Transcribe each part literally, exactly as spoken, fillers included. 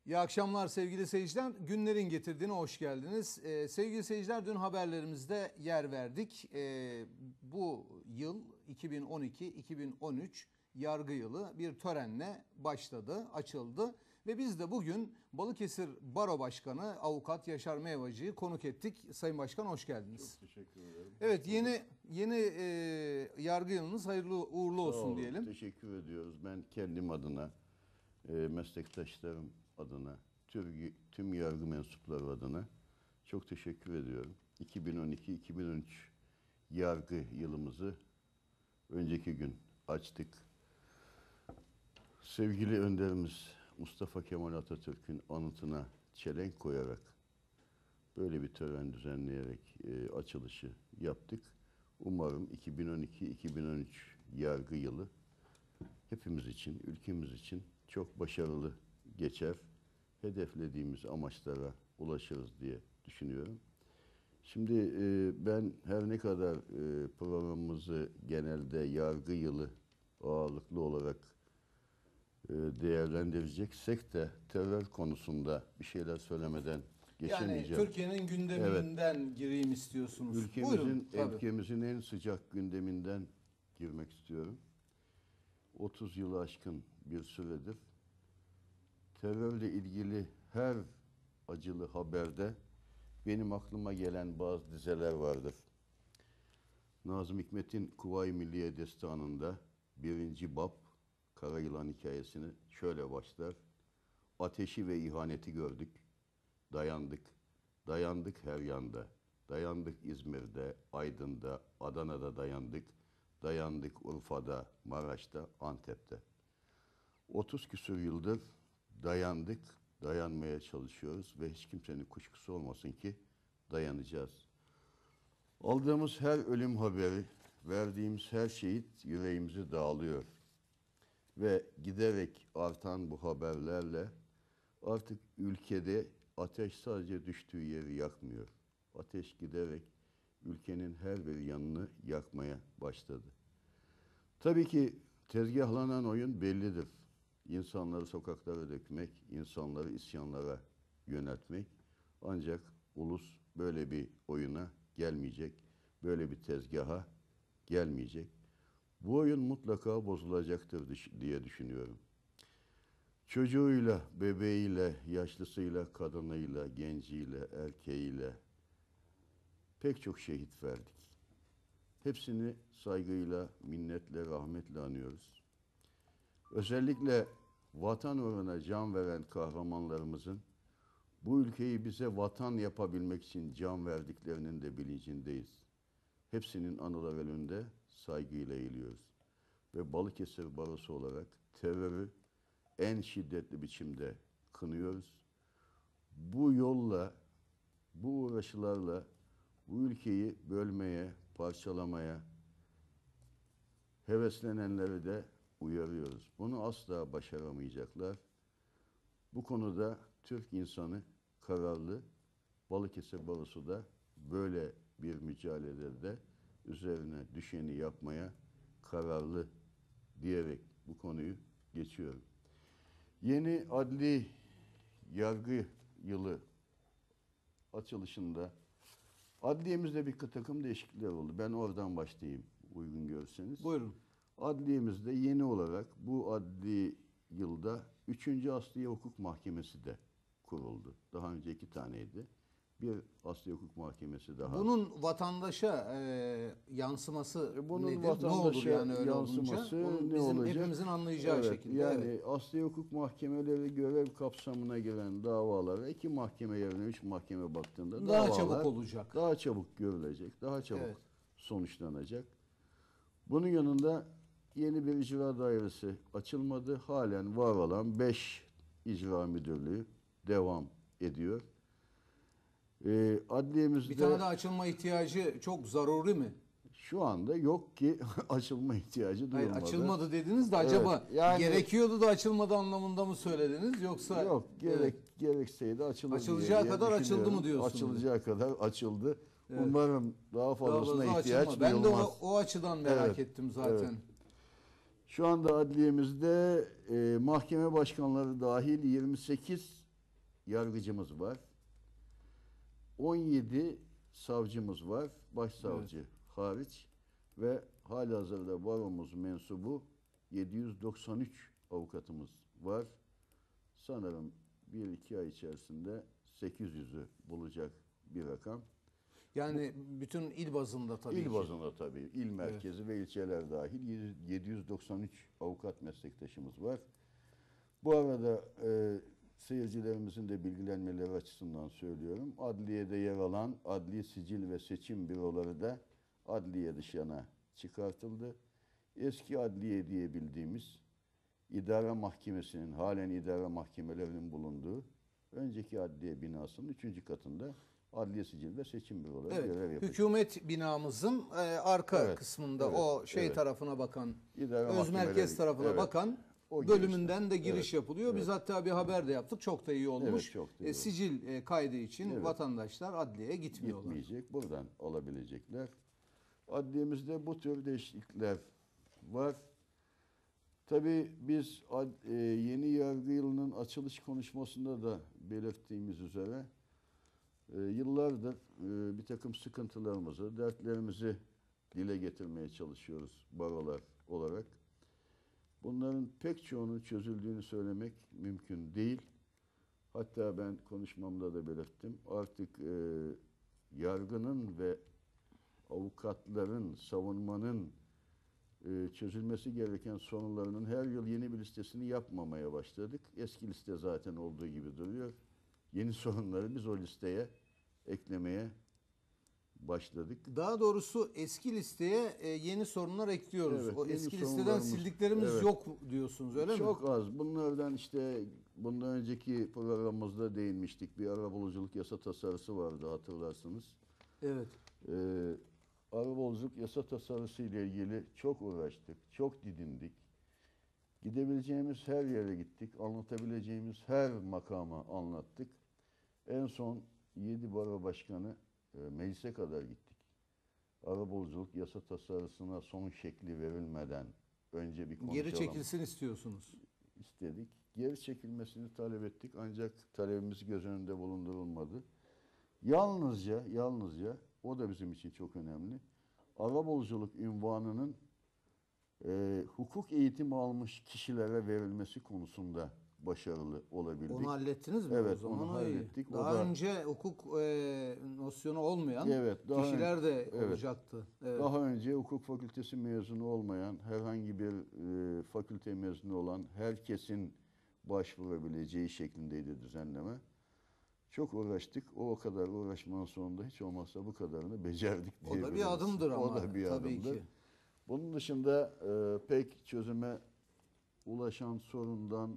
İyi akşamlar sevgili seyirciler. Günlerin getirdiğine hoş geldiniz. Ee, sevgili seyirciler, dün haberlerimizde yer verdik. Ee, bu yıl iki bin on iki iki bin on üç yargı yılı bir törenle başladı, açıldı. Ve biz de bugün Balıkesir Baro Başkanı Avukat Yaşar Meyvacı'yı konuk ettik. Sayın Başkan, hoş geldiniz. Çok teşekkür ederim. Evet, yeni yeni e, yargı yılınız hayırlı uğurlu olsun olun, diyelim. Teşekkür ediyoruz. Ben kendim adına, e, meslektaşlarım adına, tüm, tüm yargı mensupları adına çok teşekkür ediyorum. iki bin on iki iki bin on üç yargı yılımızı önceki gün açtık. Sevgili önderimiz Mustafa Kemal Atatürk'ün anıtına çelenk koyarak böyle bir tören düzenleyerek e, açılışı yaptık. Umarım iki bin on iki iki bin on üç yargı yılı hepimiz için, ülkemiz için çok başarılı geçer. Hedeflediğimiz amaçlara ulaşırız diye düşünüyorum. Şimdi e, ben her ne kadar e, programımızı genelde yargı yılı ağırlıklı olarak e, değerlendireceksek de terör konusunda bir şeyler söylemeden geçemeyeceğim. Yani Türkiye'nin gündeminden evet. gireyim istiyorsunuz. Ülkemizin, Buyurun, ülkemizin en sıcak gündeminden girmek istiyorum. otuz yılı aşkın bir süredir terörle ilgili her acılı haberde benim aklıma gelen bazı dizeler vardır. Nazım Hikmet'in Kuvayi Milliye Destanı'nda birinci bab Kara Yılan hikayesini şöyle başlar. Ateşi ve ihaneti gördük, dayandık, dayandık her yanda. Dayandık İzmir'de, Aydın'da, Adana'da dayandık. Dayandık Urfa'da, Maraş'ta, Antep'te. otuz küsur yıldır dayandık, dayanmaya çalışıyoruz ve hiç kimsenin kuşkusu olmasın ki dayanacağız. Aldığımız her ölüm haberi, verdiğimiz her şehit yüreğimizi dağılıyor. Ve giderek artan bu haberlerle artık ülkede ateş sadece düştüğü yeri yakmıyor. Ateş giderek ülkenin her bir yanını yakmaya başladı. Tabii ki tezgahlanan oyun bellidir. İnsanları sokaklara dökmek, insanları isyanlara yöneltmek. Ancak ulus böyle bir oyuna gelmeyecek, böyle bir tezgaha gelmeyecek. Bu oyun mutlaka bozulacaktır diye düşünüyorum. Çocuğuyla, bebeğiyle, yaşlısıyla, kadınıyla, genciyle, erkeğiyle pek çok şehit verdik. Hepsini saygıyla, minnetle, rahmetle anıyoruz. Özellikle vatan uğruna can veren kahramanlarımızın bu ülkeyi bize vatan yapabilmek için can verdiklerinin de bilincindeyiz. Hepsinin anılar önünde saygıyla eğiliyoruz. Ve Balıkesir Barosu olarak terörü en şiddetli biçimde kınıyoruz. Bu yolla, bu uğraşılarla bu ülkeyi bölmeye, parçalamaya heveslenenleri de uyarıyoruz. Bunu asla başaramayacaklar. Bu konuda Türk insanı kararlı. Balıkesir Barosu da böyle bir mücadelede üzerine düşeni yapmaya kararlı diyerek bu konuyu geçiyorum. Yeni adli yargı yılı açılışında adliyemizde bir takım değişiklikler oldu. Ben oradan başlayayım uygun görürseniz. Buyurun. Adliyemizde yeni olarak bu adli yılda üçüncü Asliye Hukuk Mahkemesi de kuruldu. Daha önce iki taneydi. Bir Asliye Hukuk Mahkemesi daha. Bunun vatandaşa e, yansıması Bunun nedir? vatandaşa ne olur yani öyle yansıması olunca? ne Bizim olacak? hepimizin anlayacağı evet, şekilde. Yani evet. Asliye Hukuk Mahkemeleri görev kapsamına giren davalara iki mahkeme yerine üç mahkeme baktığında daha davalar çabuk olacak. Daha çabuk görülecek, daha çabuk evet. sonuçlanacak. Bunun yanında yeni bir icra dairesi açılmadı. Halen var olan beş icra müdürlüğü devam ediyor. Ee, adliyemizde bir tane daha açılma ihtiyacı çok zaruri mi? Şu anda yok ki açılma ihtiyacı duyulmadı. Hayır, açılmadı dediniz de acaba evet, yani, gerekiyordu da açılmadı anlamında mı söylediniz yoksa? Yok, gerek evet. gerekseydi açılır Açılacağı diye kadar açıldı mı diyorsunuz? Açılacağı kadar açıldı. Evet. Umarım daha fazlasına daha fazla ihtiyaç açılma. duyulmaz. Ben de o, o açıdan merak evet, ettim zaten. Evet. Şu anda adliyemizde e, mahkeme başkanları dahil yirmi sekiz yargıcımız var. on yedi savcımız var. Başsavcı Evet. hariç ve halihazırda baromuz mensubu yedi yüz doksan üç avukatımız var. Sanırım bir iki ay içerisinde sekiz yüzü bulacak bir rakam. Yani bütün il bazında tabii İl ki. bazında tabii. İl merkezi ve ilçeler dahil yedi yüz doksan üç avukat meslektaşımız var. Bu arada e, seyircilerimizin de bilgilenmeleri açısından söylüyorum. Adliyede yer alan adli sicil ve seçim büroları da adliye dışına çıkartıldı. Eski adliye diye bildiğimiz idare mahkemesinin, halen idare mahkemelerinin bulunduğu önceki adliye binasının üçüncü katında adliye sicil ve seçim büroları Evet, görev yapacak. hükümet binamızın e, arka Evet, kısmında evet, o şey evet. tarafına bakan, İdare öz mahkemeleri, merkez tarafına evet. bakan O bölümünden girişte. de giriş Evet, yapılıyor. Biz evet. hatta bir haber de yaptık. Çok da iyi olmuş. Evet, çok da iyi E, oldu. sicil e, kaydı için Evet. vatandaşlar adliyeye gitmiyorlar. Gitmeyecek. Buradan alabilecekler. Adliyemizde bu tür değişiklikler var. Tabii biz ad- e, yeni yargı yılının açılış konuşmasında da belirttiğimiz üzere e, yıllardır e, bir takım sıkıntılarımızı, dertlerimizi dile getirmeye çalışıyoruz barolar olarak. Bunların pek çoğunun çözüldüğünü söylemek mümkün değil. Hatta ben konuşmamda da belirttim. Artık e, yargının ve avukatların, savunmanın e, çözülmesi gereken sorunlarının her yıl yeni bir listesini yapmamaya başladık. Eski liste zaten olduğu gibi duruyor. Yeni sorunları biz o listeye eklemeye başladık. Daha doğrusu eski listeye e, yeni sorunlar ekliyoruz. Evet, o yeni eski listeden sorunlarımız- sildiklerimiz evet. yok diyorsunuz, öyle mi? Çok az. Bunlardan işte bundan önceki programımızda değinmiştik. Bir arabuluculuk yasa tasarısı vardı, hatırlarsınız. Evet. Ee, arabuluculuk yasa tasarısı ile ilgili çok uğraştık, çok didindik. Gidebileceğimiz her yere gittik, anlatabileceğimiz her makama anlattık. En son yedi baro başkanı e, meclise kadar gittik. Arabuluculuk yasa tasarısına son şekli verilmeden önce bir konuşalım Geri çekilsin istiyorsunuz. istedik. Geri çekilmesini talep ettik ancak talebimiz göz önünde bulundurulmadı. Yalnızca, yalnızca o da bizim için çok önemli. Arabuluculuk unvanının e, hukuk eğitimi almış kişilere verilmesi konusunda başarılı olabildik. Onu hallettiniz mi? Evet, o zaman? onu O iyi. hallettik. O Daha da- önce hukuk e, nosyonu olmayan Evet, daha kişiler ön- de evet. olacaktı. Evet. Daha önce hukuk fakültesi mezunu olmayan, herhangi bir e, fakülte mezunu olan herkesin başvurabileceği şeklindeydi düzenleme. Çok uğraştık. O o kadar uğraşmanın sonunda hiç olmazsa bu kadarını becerdik O diyebiliriz. da bir adımdır ama. O da bir tabii adımdır. ki. Bunun dışında e, pek çözüme ulaşan sorundan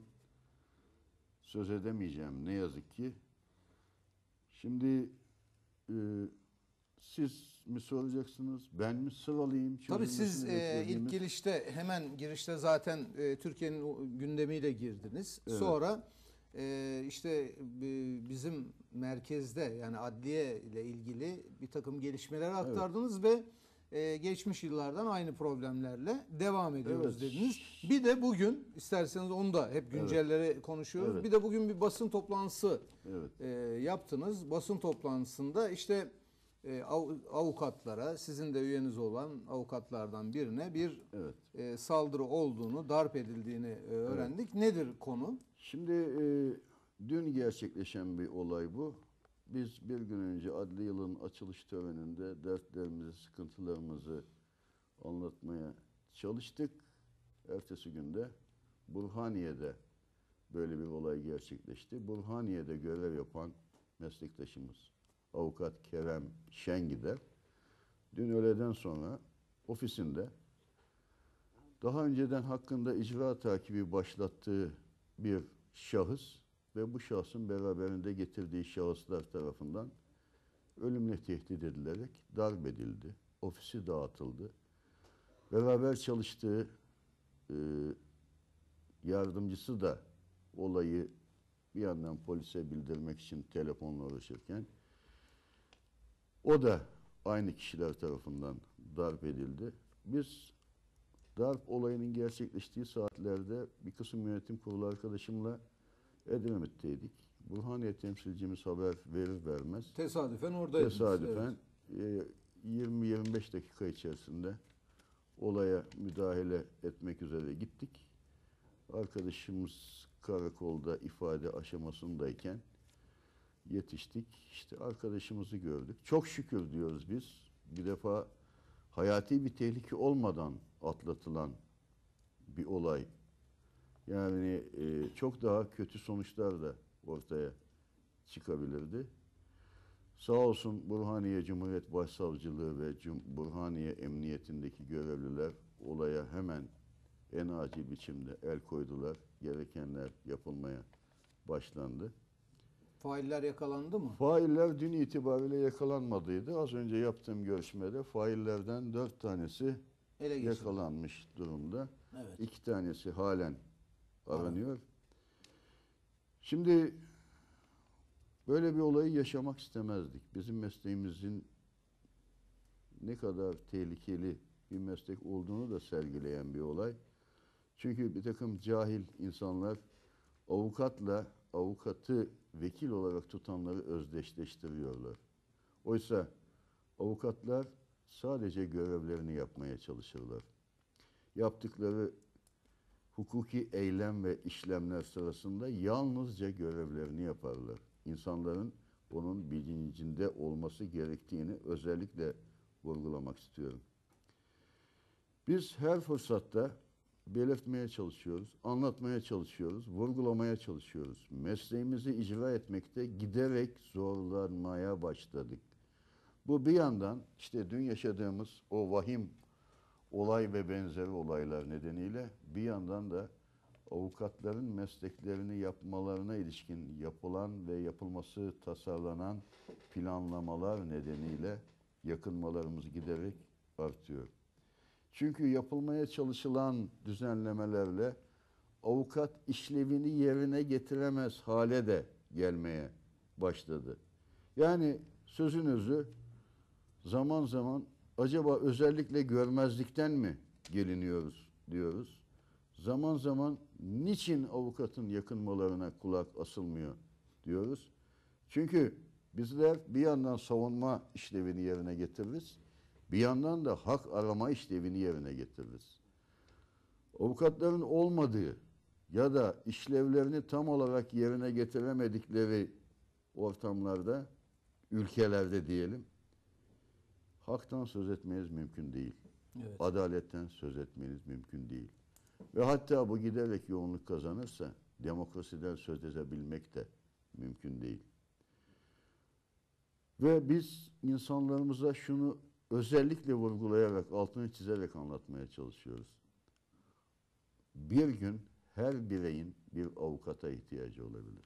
söz edemeyeceğim ne yazık ki. Şimdi e, siz mi soracaksınız, ben mi sıralayayım? Tabii siz çözülmesini e, ilk beklediğimiz? girişte, hemen girişte zaten e, Türkiye'nin o gündemiyle girdiniz. Evet. Sonra e, işte e, bizim merkezde, yani adliye ile ilgili bir takım gelişmeler aktardınız ve e, geçmiş yıllardan aynı problemlerle devam ediyoruz Evet. dediniz. Bir de bugün, isterseniz onu da hep güncelleri konuşuyoruz. Evet. Bir de bugün bir basın toplantısı Evet. e, yaptınız. Basın toplantısında işte e, av- avukatlara, sizin de üyeniz olan avukatlardan birine bir Evet. e, saldırı olduğunu, darp edildiğini e, öğrendik. Nedir konu? Şimdi e, dün gerçekleşen bir olay bu. Biz bir gün önce adli yılın açılış töreninde dertlerimizi, sıkıntılarımızı anlatmaya çalıştık. Ertesi günde Burhaniye'de böyle bir olay gerçekleşti. Burhaniye'de görev yapan meslektaşımız avukat Kerem Şengider dün öğleden sonra ofisinde daha önceden hakkında icra takibi başlattığı bir şahıs ve bu şahsın beraberinde getirdiği şahıslar tarafından ölümle tehdit edilerek darp edildi. Ofisi dağıtıldı. Beraber çalıştığı e, yardımcısı da olayı bir yandan polise bildirmek için telefonla uğraşırken o da aynı kişiler tarafından darp edildi. Biz darp olayının gerçekleştiği saatlerde bir kısım yönetim kurulu arkadaşımla Edremit'teydik. Burhaniye temsilcimiz haber verir vermez Tesadüfen oradaydınız. tesadüfen Evet. e, yirmi yirmi beş dakika içerisinde olaya müdahale etmek üzere gittik. Arkadaşımız karakolda ifade aşamasındayken yetiştik. İşte arkadaşımızı gördük. Çok şükür diyoruz biz. Bir defa hayati bir tehlike olmadan atlatılan bir olay. Yani e, çok daha kötü sonuçlar da ortaya çıkabilirdi. Sağ olsun Burhaniye Cumhuriyet Başsavcılığı ve Cum Burhaniye Emniyetindeki görevliler olaya hemen en acil biçimde el koydular. Gerekenler yapılmaya başlandı. Failler yakalandı mı? Failler dün itibariyle yakalanmadıydı. Az önce yaptığım görüşmede faillerden dört tanesi Ele geçirildi. yakalanmış durumda. Evet. İki tanesi halen aranıyor. Şimdi böyle bir olayı yaşamak istemezdik. Bizim mesleğimizin ne kadar tehlikeli bir meslek olduğunu da sergileyen bir olay. Çünkü bir takım cahil insanlar avukatla avukatı vekil olarak tutanları özdeşleştiriyorlar. Oysa avukatlar sadece görevlerini yapmaya çalışırlar. Yaptıkları hukuki eylem ve işlemler sırasında yalnızca görevlerini yaparlar. İnsanların bunun bilincinde olması gerektiğini özellikle vurgulamak istiyorum. Biz her fırsatta belirtmeye çalışıyoruz, anlatmaya çalışıyoruz, vurgulamaya çalışıyoruz. Mesleğimizi icra etmekte giderek zorlanmaya başladık. Bu bir yandan işte dün yaşadığımız o vahim olay ve benzeri olaylar nedeniyle bir yandan da avukatların mesleklerini yapmalarına ilişkin yapılan ve yapılması tasarlanan planlamalar nedeniyle yakınmalarımız giderek artıyor. Çünkü yapılmaya çalışılan düzenlemelerle avukat işlevini yerine getiremez hale de gelmeye başladı. Yani sözünüzü zaman zaman acaba özellikle görmezlikten mi geliniyoruz diyoruz. Zaman zaman niçin avukatın yakınmalarına kulak asılmıyor diyoruz. Çünkü bizler bir yandan savunma işlevini yerine getiririz. Bir yandan da hak arama işlevini yerine getiririz. Avukatların olmadığı ya da işlevlerini tam olarak yerine getiremedikleri ortamlarda, ülkelerde diyelim, haktan söz etmeniz mümkün değil. Evet. Adaletten söz etmeniz mümkün değil. Ve hatta bu giderek yoğunluk kazanırsa demokrasiden söz edebilmek de mümkün değil. Ve biz insanlarımıza şunu özellikle vurgulayarak, altını çizerek anlatmaya çalışıyoruz. Bir gün her bireyin bir avukata ihtiyacı olabilir.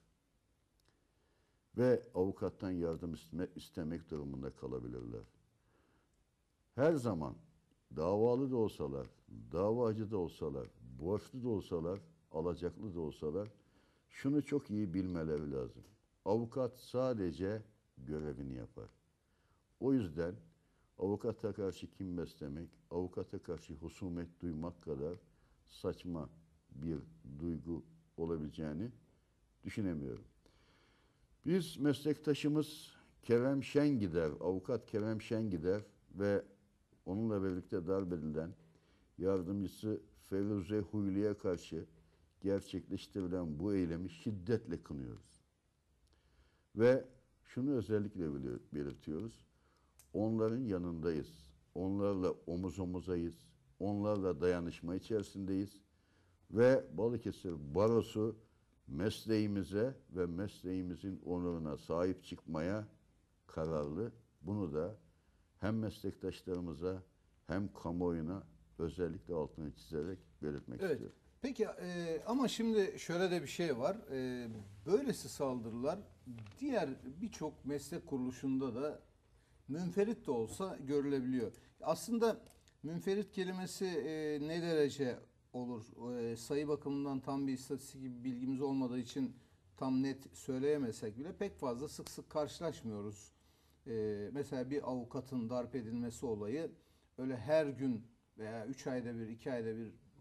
Ve avukattan yardım istemek durumunda kalabilirler. Her zaman davalı da olsalar, davacı da olsalar, borçlu da olsalar, alacaklı da olsalar şunu çok iyi bilmeleri lazım. Avukat sadece görevini yapar. O yüzden avukata karşı kin beslemek, avukata karşı husumet duymak kadar saçma bir duygu olabileceğini düşünemiyorum. Biz meslektaşımız Kerem Şengider, avukat Kerem Şengider ve onunla birlikte darp edilen yardımcısı Feruze Huyli'ye karşı gerçekleştirilen bu eylemi şiddetle kınıyoruz. Ve şunu özellikle belirtiyoruz. Onların yanındayız. Onlarla omuz omuzayız. Onlarla dayanışma içerisindeyiz. Ve Balıkesir Barosu mesleğimize ve mesleğimizin onuruna sahip çıkmaya kararlı. Bunu da hem meslektaşlarımıza hem kamuoyuna özellikle altını çizerek belirtmek Evet. istiyorum. Peki e, ama şimdi şöyle de bir şey var. E, böylesi saldırılar diğer birçok meslek kuruluşunda da münferit de olsa görülebiliyor. Aslında münferit kelimesi e, ne derece olur? E, sayı bakımından tam bir istatistik gibi bilgimiz olmadığı için tam net söyleyemesek bile pek fazla sık sık karşılaşmıyoruz. E, mesela bir avukatın darp edilmesi olayı öyle her gün veya üç ayda bir, iki ayda bir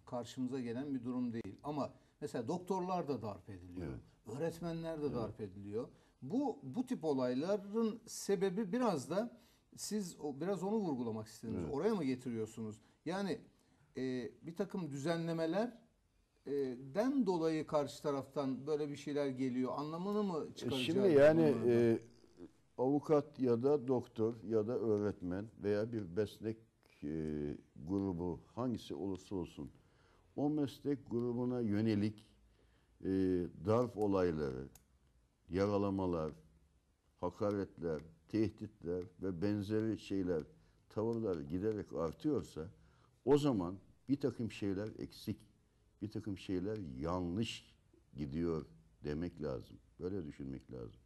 karşımıza gelen bir durum değil. Ama mesela doktorlar da darp ediliyor. Evet. Öğretmenler de darp ediliyor. Bu bu tip olayların sebebi biraz da siz o, biraz onu vurgulamak istediniz. Evet. Oraya mı getiriyorsunuz? Yani e, bir takım düzenlemeler e, den dolayı karşı taraftan böyle bir şeyler geliyor anlamını mı E çıkaracağız? Şimdi yani bunlardan? e, avukat ya da doktor ya da öğretmen veya bir meslek e, grubu hangisi olursa olsun o meslek grubuna yönelik e, darp olayları, yaralamalar, hakaretler, tehditler ve benzeri şeyler, tavırlar giderek artıyorsa o zaman bir takım şeyler eksik, bir takım şeyler yanlış gidiyor demek lazım. Böyle düşünmek lazım.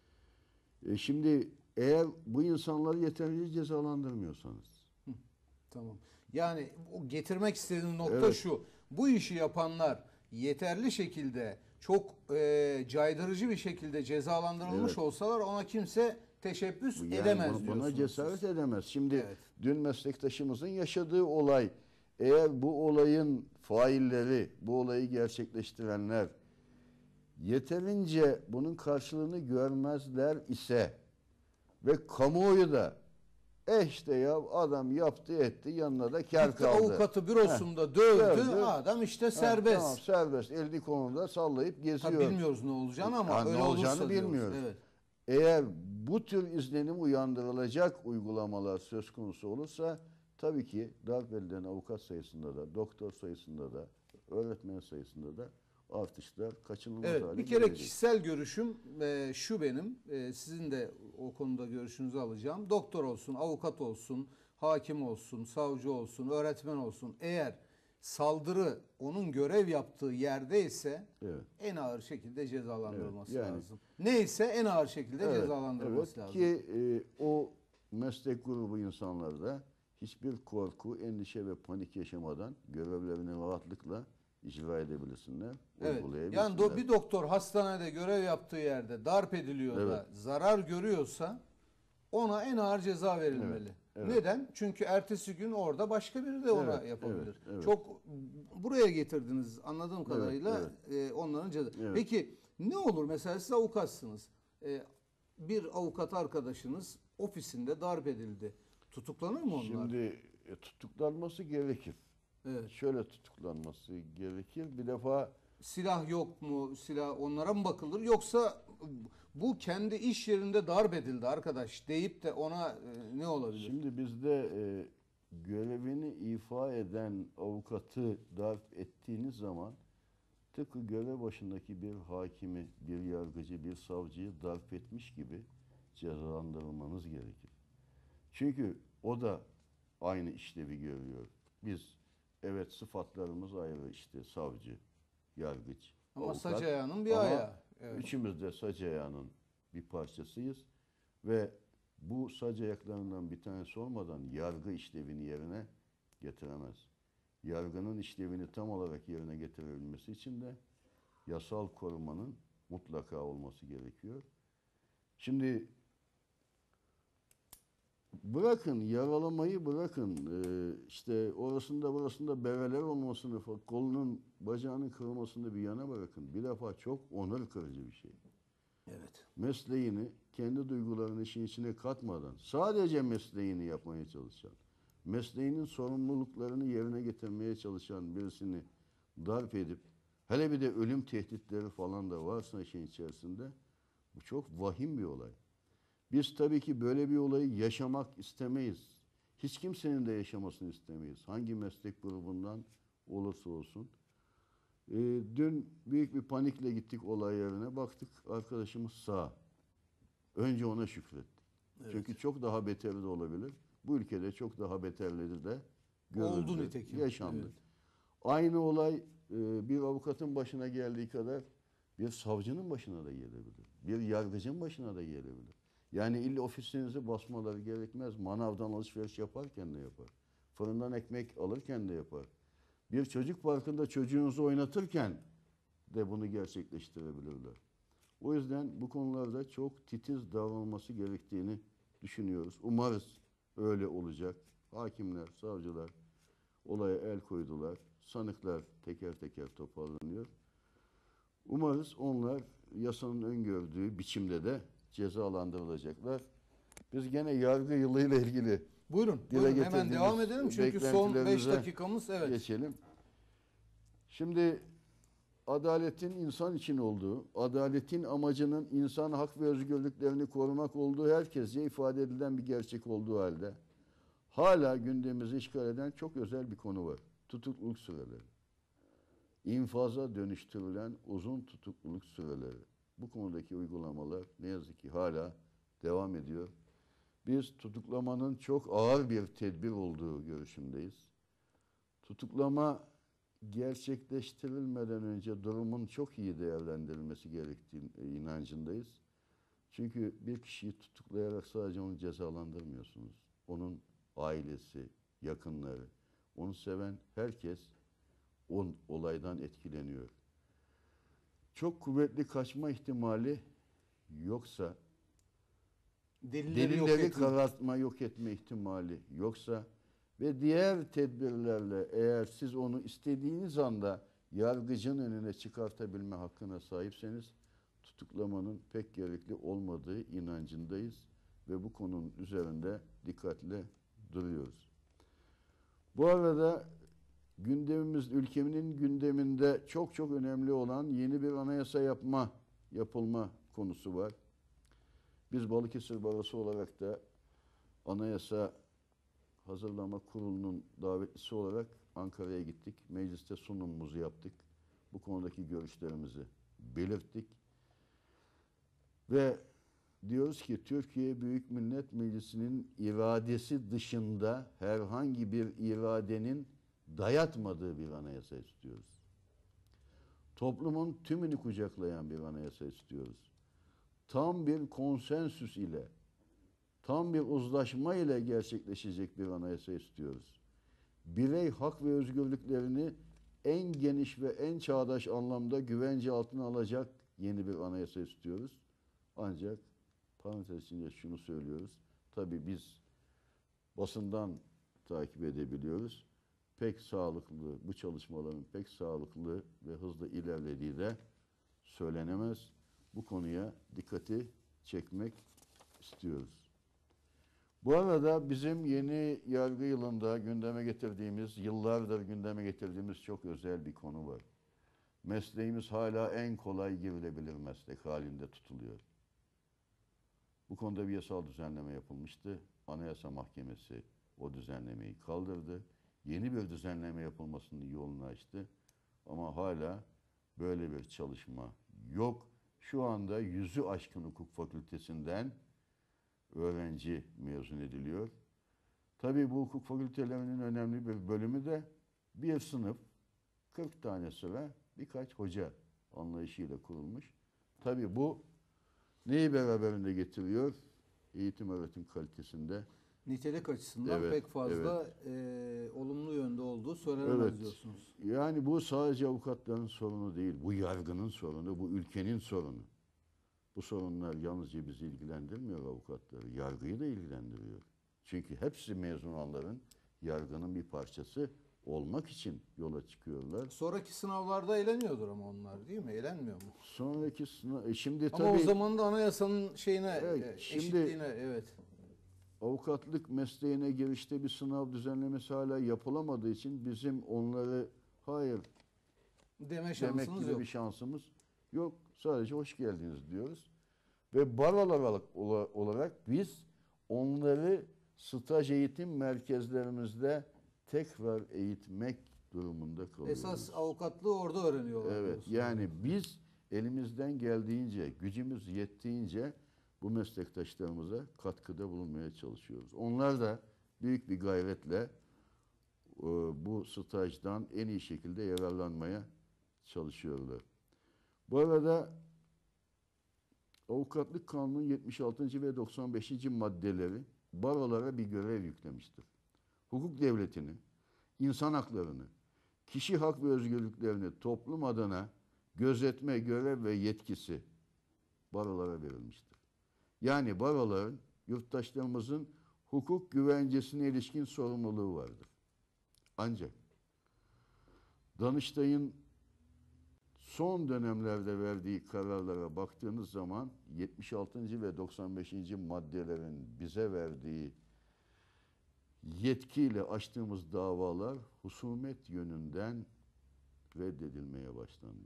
E şimdi eğer bu insanları yeterince cezalandırmıyorsanız, Tamam. Yani o getirmek istediğim nokta Evet. şu. Bu işi yapanlar yeterli şekilde çok e, caydırıcı bir şekilde cezalandırılmış Evet. olsalar ona kimse teşebbüs yani edemez buna, buna diyorsunuz cesaret siz. edemez. Şimdi Evet. dün meslektaşımızın yaşadığı olay, eğer bu olayın failleri, bu olayı gerçekleştirenler yeterince bunun karşılığını görmezler ise ve kamuoyu da e işte ya adam yaptı etti yanına da kâr Gitti kaldı. avukatı bürosunda dövdü, Dövdü. adam işte Ha, serbest. tamam serbest. Elini kolunda sallayıp geziyor. Tabii bilmiyoruz ne olacağını ama Ha, öyle ne olacağını olursa diyoruz. bilmiyoruz. Evet. Eğer bu tür izlenim uyandırılacak uygulamalar söz konusu olursa tabii ki darp edilen avukat sayısında da, doktor sayısında da, öğretmen sayısında da artışlar kaçınılmaz Evet, hale bir kere gelecek. kişisel görüşüm e, şu benim, e, sizin de o konuda görüşünüzü alacağım. Doktor olsun, avukat olsun, hakim olsun, savcı olsun, öğretmen olsun. Eğer saldırı onun görev yaptığı yerdeyse Evet. en ağır şekilde cezalandırılması Evet, yani- lazım. Neyse en ağır şekilde Evet, cezalandırılması evet lazım. ki e, o meslek grubu insanlarda hiçbir korku, endişe ve panik yaşamadan görevlerini rahatlıkla icra edebilsinler, Evet. uygulayabilsinler. Yani do- bir doktor hastanede görev yaptığı yerde darp ediliyor da zarar görüyorsa ona en ağır ceza verilmeli. Evet, evet. Neden? Çünkü ertesi gün orada başka biri de ona Evet, yapabilir. evet, evet. Çok buraya getirdiniz anladığım kadarıyla e, onların ceza. Evet. Peki ne olur mesela siz avukatsınız. E, bir avukat arkadaşınız ofisinde darp edildi. Tutuklanır mı onlar? Şimdi e, tutuklanması gerekir. Evet. Şöyle tutuklanması gerekir. Bir defa Silah yok mu? Silah onlara mı bakılır? Yoksa bu kendi iş yerinde darp edildi arkadaş deyip de ona e, ne olabilir? şimdi bizde e, görevini ifa eden avukatı darp ettiğiniz zaman tıpkı görev başındaki bir hakimi, bir yargıcı, bir savcıyı darp etmiş gibi cezalandırılmanız gerekir. Çünkü o da aynı işlevi görüyor. Biz evet sıfatlarımız ayrı işte savcı, yargıç, Ama avukat. saç ayağının bir Ama ayağı. Evet. üçümüz de saç ayağının bir parçasıyız ve bu saç ayaklarından bir tanesi olmadan yargı işlevini yerine getiremez. Yargının işlevini tam olarak yerine getirebilmesi için de yasal korumanın mutlaka olması gerekiyor. Şimdi bırakın yaralamayı bırakın ee, işte orasında burasında bereler olmasını kolunun bacağının kırılmasını bir yana bırakın. Bir defa çok onur kırıcı bir şey. Evet. Mesleğini kendi duygularını işin içine katmadan sadece mesleğini yapmaya çalışan, mesleğinin sorumluluklarını yerine getirmeye çalışan birisini darp edip hele bir de ölüm tehditleri falan da varsa işin içerisinde bu çok vahim bir olay. Biz tabii ki böyle bir olayı yaşamak istemeyiz. Hiç kimsenin de yaşamasını istemeyiz. Hangi meslek grubundan olursa olsun. Ee, dün büyük bir panikle gittik olay yerine. Baktık arkadaşımız sağ. Önce ona şükrettik. Evet. Çünkü çok daha beteri de olabilir. Bu ülkede çok daha beterleri de görüldü, Oldu nitekim. yaşandı. Evet. Aynı olay e, bir avukatın başına geldiği kadar bir savcının başına da gelebilir. Bir yargıcın başına da gelebilir. Yani illa ofisinizi basmaları gerekmez. Manavdan alışveriş yaparken de yapar. Fırından ekmek alırken de yapar. Bir çocuk parkında çocuğunuzu oynatırken de bunu gerçekleştirebilirler. O yüzden bu konularda çok titiz davranılması gerektiğini düşünüyoruz. Umarız öyle olacak. Hakimler, savcılar olaya el koydular. Sanıklar teker teker toparlanıyor. Umarız onlar yasanın öngördüğü biçimde de cezalandırılacaklar. Biz gene yargı yılıyla ilgili Buyurun, dile buyurun hemen getirdiğimiz devam edelim çünkü son beş beklentilerimize dakikamız evet. geçelim. Şimdi adaletin insan için olduğu, adaletin amacının insan hak ve özgürlüklerini korumak olduğu herkesce ifade edilen bir gerçek olduğu halde hala gündemimizi işgal eden çok özel bir konu var. Tutukluluk süreleri. İnfaza dönüştürülen uzun tutukluluk süreleri. Bu konudaki uygulamalar ne yazık ki hala devam ediyor. Biz tutuklamanın çok ağır bir tedbir olduğu görüşündeyiz. Tutuklama gerçekleştirilmeden önce durumun çok iyi değerlendirilmesi gerektiği inancındayız. Çünkü bir kişiyi tutuklayarak sadece onu cezalandırmıyorsunuz. Onun ailesi, yakınları, onu seven herkes o olaydan etkileniyor. Çok kuvvetli kaçma ihtimali yoksa, Delilleri yok delilleri etme. karartma, yok etme ihtimali yoksa ve diğer tedbirlerle eğer siz onu istediğiniz anda yargıcın önüne çıkartabilme hakkına sahipseniz tutuklamanın pek gerekli olmadığı inancındayız ve bu konunun üzerinde dikkatle duruyoruz. Bu arada gündemimiz, ülkemin gündeminde çok çok önemli olan yeni bir anayasa yapma, yapılma konusu var. Biz Balıkesir Barosu olarak da Anayasa Hazırlama Kurulu'nun davetlisi olarak Ankara'ya gittik. Mecliste sunumumuzu yaptık. Bu konudaki görüşlerimizi belirttik. Ve diyoruz ki Türkiye Büyük Millet Meclisi'nin iradesi dışında herhangi bir iradenin dayatmadığı bir anayasa istiyoruz. Toplumun tümünü kucaklayan bir anayasa istiyoruz. Tam bir konsensüs ile, tam bir uzlaşma ile gerçekleşecek bir anayasa istiyoruz. Birey hak ve özgürlüklerini en geniş ve en çağdaş anlamda güvence altına alacak yeni bir anayasa istiyoruz. Ancak parantez içinde şunu söylüyoruz. Tabii biz basından takip edebiliyoruz. Pek sağlıklı, bu çalışmaların pek sağlıklı ve hızlı ilerlediği de söylenemez. Bu konuya dikkati çekmek istiyoruz. Bu arada bizim yeni yargı yılında gündeme getirdiğimiz, yıllardır gündeme getirdiğimiz çok özel bir konu var. Mesleğimiz hala en kolay girilebilir meslek halinde tutuluyor. Bu konuda bir yasal düzenleme yapılmıştı. Anayasa Mahkemesi o düzenlemeyi kaldırdı. Yeni bir düzenleme yapılmasının yolunu açtı. Ama hala böyle bir çalışma yok. Şu anda yüzü aşkın hukuk fakültesinden öğrenci mezun ediliyor. Tabii bu hukuk fakültelerinin önemli bir bölümü de bir sınıf, kırk tane sıra, birkaç hoca anlayışıyla kurulmuş. Tabii bu neyi beraberinde getiriyor? Eğitim öğretim kalitesinde. Nitelik açısından Evet, pek fazla evet. e, olumlu yönde olduğu söylenemez Evet. diyorsunuz. Yani bu sadece avukatların sorunu değil. Bu yargının sorunu, bu ülkenin sorunu. Bu sorunlar yalnızca bizi ilgilendirmiyor avukatları. Yargıyı da ilgilendiriyor. Çünkü hepsi mezun olanların yargının bir parçası olmak için yola çıkıyorlar. Sonraki sınavlarda eğleniyordur ama onlar değil mi? Eğlenmiyor mu? Sonraki sınav... E şimdi Ama tabii o zaman da anayasanın şeyine, Evet, e, şimdi- eşitliğine evet. avukatlık mesleğine girişte bir sınav düzenlemesi hala yapılamadığı için bizim onları hayır Deme demek şansınız gibi yok. bir şansımız yok. Sadece hoş geldiniz diyoruz. Ve barolar olarak, olarak biz onları staj eğitim merkezlerimizde tekrar eğitmek durumunda kalıyoruz. Esas avukatlığı orada öğreniyorlar. Evet, diyorsunuz. yani biz elimizden geldiğince, gücümüz yettiğince bu meslektaşlarımıza katkıda bulunmaya çalışıyoruz. Onlar da büyük bir gayretle e, bu stajdan en iyi şekilde yararlanmaya çalışıyorlar. Bu arada Avukatlık Kanunu'nun yetmiş altıncı ve doksan beşinci maddeleri barolara bir görev yüklemiştir. Hukuk devletini, insan haklarını, kişi hak ve özgürlüklerini toplum adına gözetme görev ve yetkisi barolara verilmiştir. Yani baroların yurttaşlarımızın hukuk güvencesine ilişkin sorumluluğu vardır. Ancak Danıştay'ın son dönemlerde verdiği kararlara baktığınız zaman yetmiş altıncı ve doksan beşinci maddelerin bize verdiği yetkiyle açtığımız davalar husumet yönünden reddedilmeye başlandı.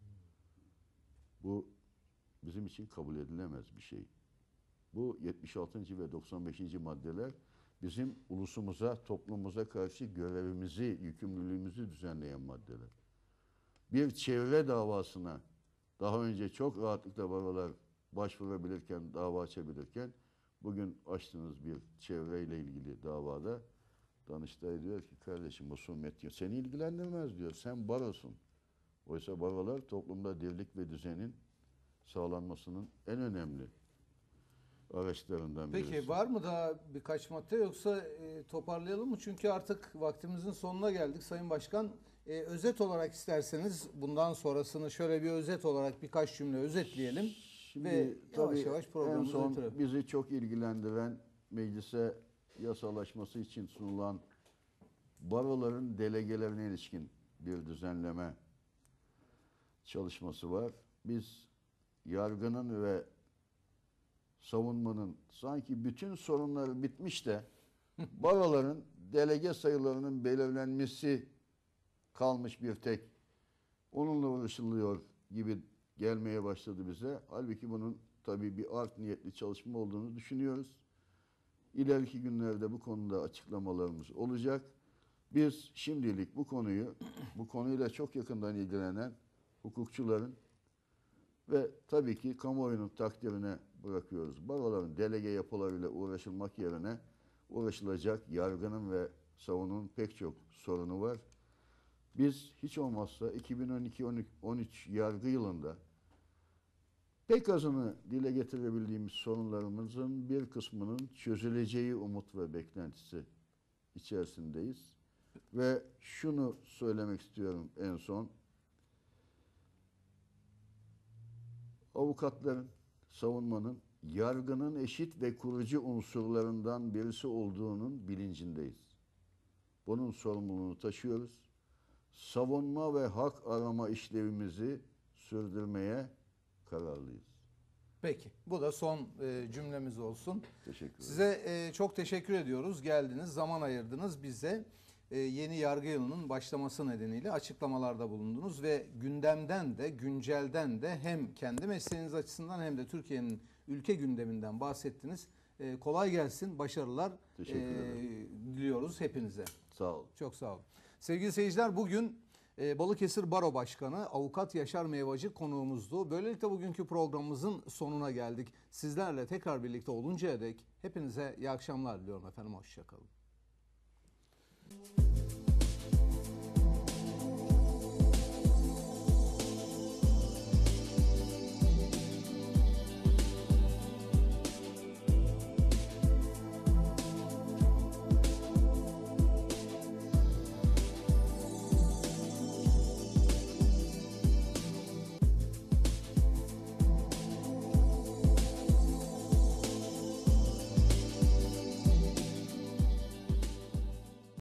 Bu bizim için kabul edilemez bir şey. Bu yetmiş altıncı ve doksan beşinci maddeler bizim ulusumuza, toplumumuza karşı görevimizi, yükümlülüğümüzü düzenleyen maddeler. Bir çevre davasına daha önce çok rahatlıkla barolar başvurabilirken, dava açabilirken bugün açtığınız bir çevreyle ilgili davada Danıştay diyor ki kardeşim husumet diyor. Seni ilgilendirmez diyor. Sen barosun. Oysa barolar toplumda dirlik ve düzenin sağlanmasının en önemli araçlarından birisi. Peki var mı daha birkaç madde yoksa e, toparlayalım mı? Çünkü artık vaktimizin sonuna geldik Sayın Başkan. E, özet olarak isterseniz bundan sonrasını şöyle bir özet olarak birkaç cümle özetleyelim. Şimdi ve yavaş tabii yavaş en programımızı son bitirelim. bizi çok ilgilendiren meclise yasalaşması için sunulan baroların delegelerine ilişkin bir düzenleme çalışması var. Biz yargının ve savunmanın sanki bütün sorunları bitmiş de baroların delege sayılarının belirlenmesi kalmış bir tek. Onunla uğraşılıyor gibi gelmeye başladı bize. Halbuki bunun tabii bir art niyetli çalışma olduğunu düşünüyoruz. İleriki günlerde bu konuda açıklamalarımız olacak. Biz şimdilik bu konuyu, bu konuyla çok yakından ilgilenen hukukçuların ve tabii ki kamuoyunun takdirine bırakıyoruz. Baroların delege yapılarıyla uğraşılmak yerine uğraşılacak yargının ve savununun pek çok sorunu var. Biz hiç olmazsa iki bin on iki on üç yargı yılında pek azını dile getirebildiğimiz sorunlarımızın bir kısmının çözüleceği umut ve beklentisi içerisindeyiz. Ve şunu söylemek istiyorum en son. Avukatların, savunmanın, yargının eşit ve kurucu unsurlarından birisi olduğunun bilincindeyiz. Bunun sorumluluğunu taşıyoruz. Savunma ve hak arama işlevimizi sürdürmeye kararlıyız. Peki bu da son e, cümlemiz olsun. Teşekkür ederim. Size e, çok teşekkür ediyoruz. Geldiniz, zaman ayırdınız bize. E, yeni yargı yılının başlaması nedeniyle açıklamalarda bulundunuz ve gündemden de, güncelden de hem kendi mesleğiniz açısından hem de Türkiye'nin ülke gündeminden bahsettiniz. E, kolay gelsin, başarılar Teşekkür e, ederim. diliyoruz hepinize. Sağ olun. Çok sağ olun. Sevgili seyirciler, bugün e, Balıkesir Baro Başkanı Avukat Yaşar Meyvacı konuğumuzdu. Böylelikle bugünkü programımızın sonuna geldik. Sizlerle tekrar birlikte oluncaya dek hepinize iyi akşamlar diliyorum efendim. Hoşça kalın.